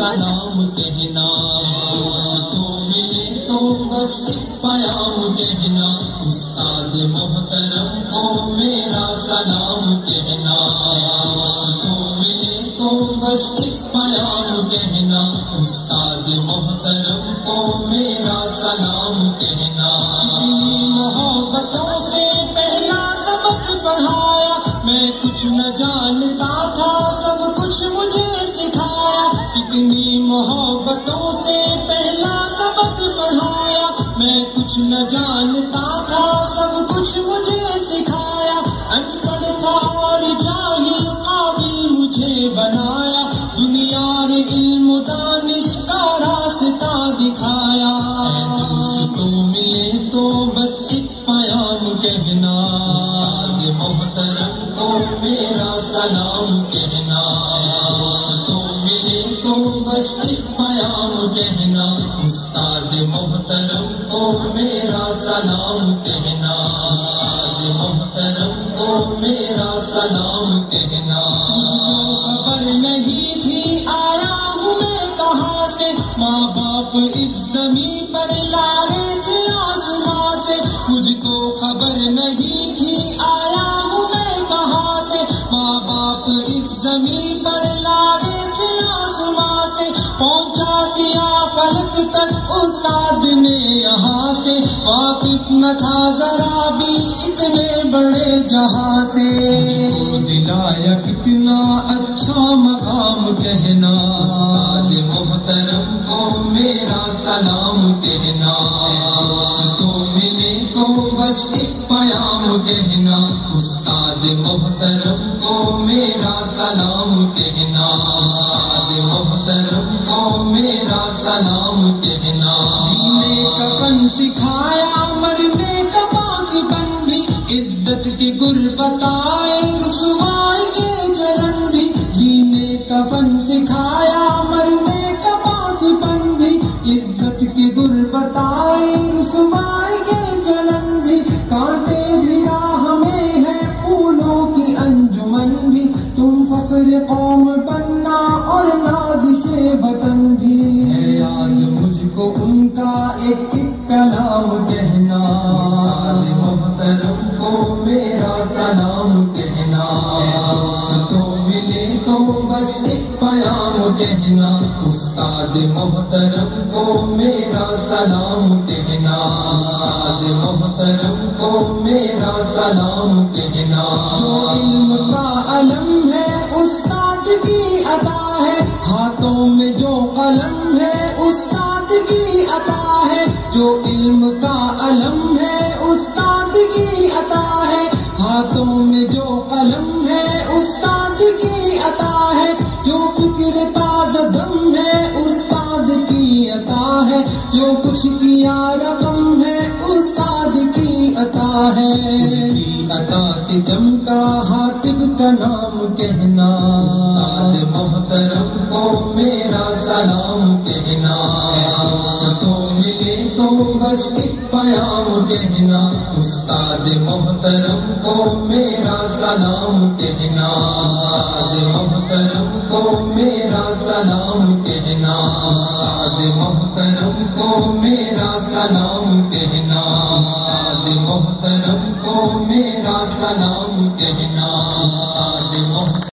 سلام کہنا، تو ملے تو بس ایک پیام کہنا، استاد محترم کو میرا سلام کہنا، تو ملے تو بس ایک پیام کہنا، استاد محترم کو میرا سلام کہنا۔ کتنی محبتوں سے پہلا سبق پڑھایا، میں کچھ نہ جانتا تھا سب کچھ مجھے سکھایا، کتنی محبتوں سے پہلا سبق پڑھایا، میں کچھ نہ جانتا تھا سب کچھ مجھے سکھایا، ان پڑھ تھا اور جاہل قابل مجھے بنایا، دنیا کے علم و دانش کا راستہ دکھایا۔ تو ملے تو بس ایک پیام کہنا، استاد محترم کو میرا سلام کہنا، تو ملے تو بس ایک پیام کہنا، استاد محترم کو میرا سلام کہنا، استاد محترم کو میرا سلام کہنا۔ مجھے خبر نہیں تھی آیا ہوں میں کہاں سے، ماں باپ اس زمین پر لائے تھے آسماں سے، مجھ کو خبر نہیں تھی آیا ہوں میں کہاں سے، ماں باپ اس زمین پر لائے تھے آسماں سے، پہنچا دیا پلک تک استاد نے یہاں سے، واقف نہ تھا ذرا بھی اتنے بڑے جہاں سے، دلایا کتنا اچھا مقام کہنا، استاد محترم کو میرا سلام کہنا، تو ملے تو بس ایک پیام کہنا، استاد محترم کو میرا سلام کہنا، استاد محترم کو میرا سلام کہنا۔ جینے کا فن سکھایا، مرنے کا پاک بن بھی، عزت کے گل بتائے، رسوائی کے جلن بھی، جینے کا فن سکھایا، مرنے کا پاک بن بھی، عزت کے گل بتائے، رسوائی کے جلن بھی، کانٹے بھی راہ میں ہے، پھولوں کی انجمن بھی، تم فخر قوم بننا اور نازش وطن بھی، ہے یاد مجھ کو ان کا ایک ایک کلام کہنا، استاد محترم کو میرا سلام کہنا، تو ملے تو بس ایک پیام کہنا، استاد محترم کو میرا سلام کہنا، استاد محترم کو میرا سلام کہنا۔ جو علم کا علم ہے استاد کی عطا ہے، ہاتھوں میں جو قلم ہے استاد کی عطا ہے، جو علم کا علم ہے استاد کی عطا ہے، ہاتھوں میں جو قلم ہے استاد کی عطا ہے، جو فکر تازہ دم ہے استاد کی عطا ہے، جو کچھ کیا رقم ہے استاد کی عطا ہے، ان کی عطا سے چمکا حاتب کا نام کہنا، استاد محترم کو میرا سلام کہنا، تو ملے تو بس ایک پیام کہنا، استاد محترم کو میرا سلام کہنا، استاد محترم کو میرا سلام کہنا، استاد محترم کو میرا سلام کہنا، استاد محترم کو میرا سلام کہنا۔